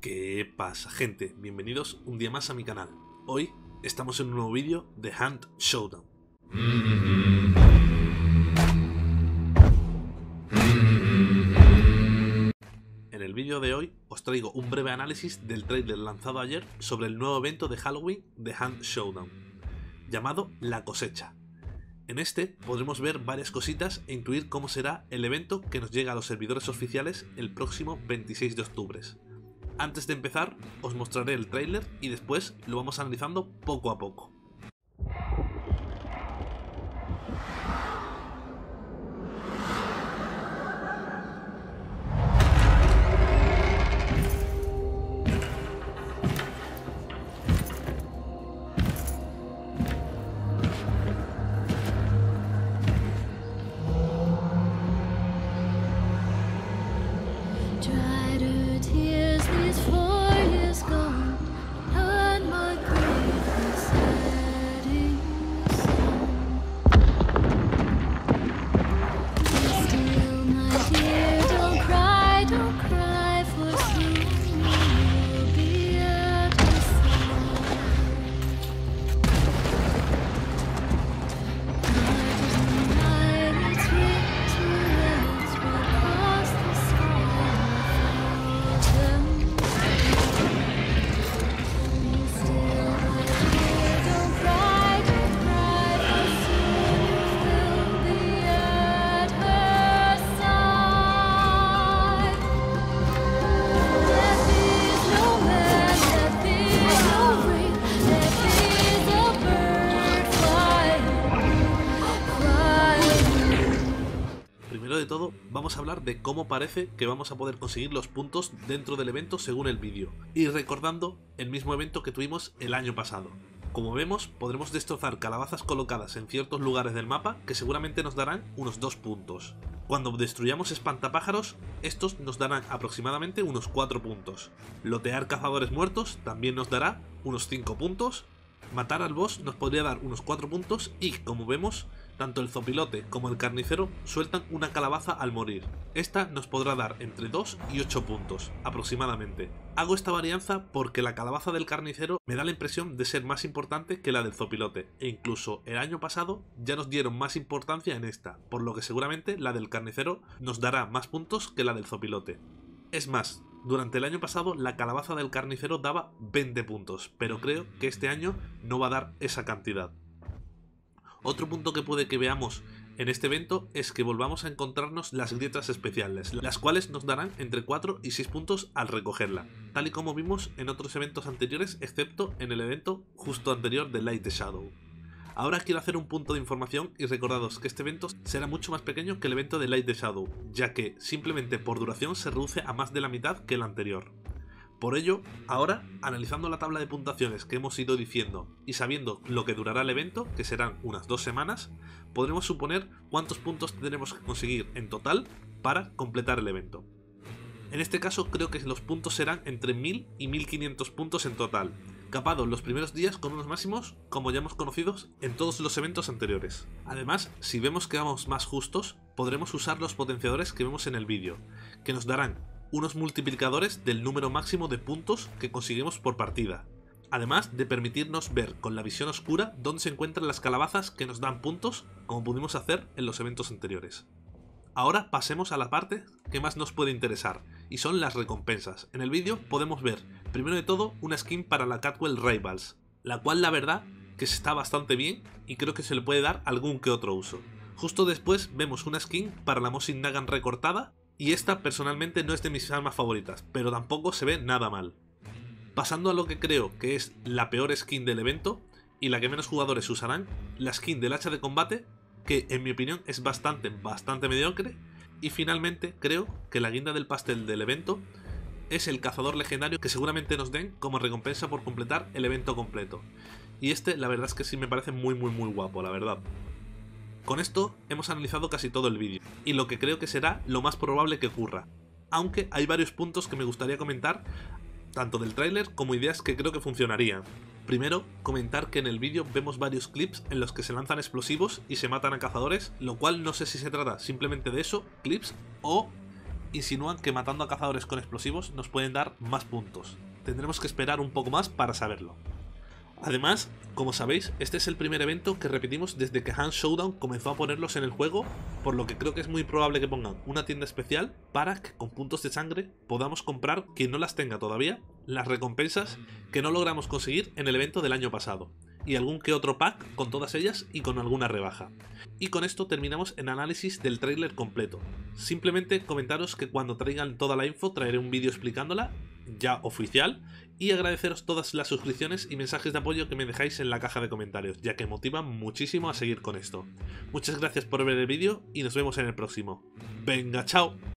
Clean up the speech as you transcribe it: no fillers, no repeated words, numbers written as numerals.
¿Qué pasa, gente? Bienvenidos un día más a mi canal. Hoy estamos en un nuevo vídeo de Hunt Showdown. En el vídeo de hoy os traigo un breve análisis del trailer lanzado ayer sobre el nuevo evento de Halloween de Hunt Showdown, llamado La Cosecha. En este podremos ver varias cositas e intuir cómo será el evento que nos llega a los servidores oficiales el próximo 26 de octubre. Antes de empezar, os mostraré el tráiler y después lo vamos analizando poco a poco. Primero de todo, vamos a hablar de cómo parece que vamos a poder conseguir los puntos dentro del evento según el vídeo, y recordando el mismo evento que tuvimos el año pasado. Como vemos, podremos destrozar calabazas colocadas en ciertos lugares del mapa que seguramente nos darán unos 2 puntos. Cuando destruyamos espantapájaros, estos nos darán aproximadamente unos 4 puntos. Lotear cazadores muertos también nos dará unos 5 puntos. Matar al boss nos podría dar unos 4 puntos y, como vemos, tanto el zopilote como el carnicero sueltan una calabaza al morir. Esta nos podrá dar entre 2 y 8 puntos, aproximadamente. Hago esta varianza porque la calabaza del carnicero me da la impresión de ser más importante que la del zopilote, e incluso el año pasado ya nos dieron más importancia en esta, por lo que seguramente la del carnicero nos dará más puntos que la del zopilote. Es más, durante el año pasado la calabaza del carnicero daba 20 puntos, pero creo que este año no va a dar esa cantidad. Otro punto que puede que veamos en este evento es que volvamos a encontrarnos las grietas especiales, las cuales nos darán entre 4 y 6 puntos al recogerla, tal y como vimos en otros eventos anteriores, excepto en el evento justo anterior de Light the Shadow. Ahora quiero hacer un punto de información y recordaros que este evento será mucho más pequeño que el evento de Light the Shadow, ya que simplemente por duración se reduce a más de la mitad que el anterior. Por ello, ahora, analizando la tabla de puntuaciones que hemos ido diciendo y sabiendo lo que durará el evento, que serán unas 2 semanas, podremos suponer cuántos puntos tendremos que conseguir en total para completar el evento. En este caso creo que los puntos serán entre 1000 y 1500 puntos en total, capados los primeros días con unos máximos como ya hemos conocido en todos los eventos anteriores. Además, si vemos que vamos más justos, podremos usar los potenciadores que vemos en el vídeo, que nos darán unos multiplicadores del número máximo de puntos que conseguimos por partida, además de permitirnos ver con la visión oscura dónde se encuentran las calabazas que nos dan puntos, como pudimos hacer en los eventos anteriores. Ahora pasemos a la parte que más nos puede interesar, y son las recompensas. En el vídeo podemos ver, primero de todo, una skin para la Catwell Rivals, la cual la verdad que está bastante bien y creo que se le puede dar algún que otro uso. Justo después vemos una skin para la Mosin Nagant recortada, y esta personalmente no es de mis armas favoritas, pero tampoco se ve nada mal. Pasando a lo que creo que es la peor skin del evento, y la que menos jugadores usarán, la skin del hacha de combate, que en mi opinión es bastante mediocre, y finalmente creo que la guinda del pastel del evento es el cazador legendario que seguramente nos den como recompensa por completar el evento completo. Y este la verdad es que sí me parece muy guapo, la verdad. Con esto hemos analizado casi todo el vídeo, y lo que creo que será lo más probable que ocurra, aunque hay varios puntos que me gustaría comentar, tanto del tráiler como ideas que creo que funcionarían. Primero, comentar que en el vídeo vemos varios clips en los que se lanzan explosivos y se matan a cazadores, lo cual no sé si se trata simplemente de eso, clips, o insinúan que matando a cazadores con explosivos nos pueden dar más puntos. Tendremos que esperar un poco más para saberlo. Además, como sabéis, este es el primer evento que repetimos desde que Hans Showdown comenzó a ponerlos en el juego, por lo que creo que es muy probable que pongan una tienda especial para que con puntos de sangre podamos comprar, quien no las tenga todavía, las recompensas que no logramos conseguir en el evento del año pasado, y algún que otro pack con todas ellas y con alguna rebaja. Y con esto terminamos el análisis del tráiler completo. Simplemente comentaros que cuando traigan toda la info traeré un vídeo explicándola, ya oficial, y agradeceros todas las suscripciones y mensajes de apoyo que me dejáis en la caja de comentarios, ya que motivan muchísimo a seguir con esto. Muchas gracias por ver el vídeo y nos vemos en el próximo. ¡Venga, chao!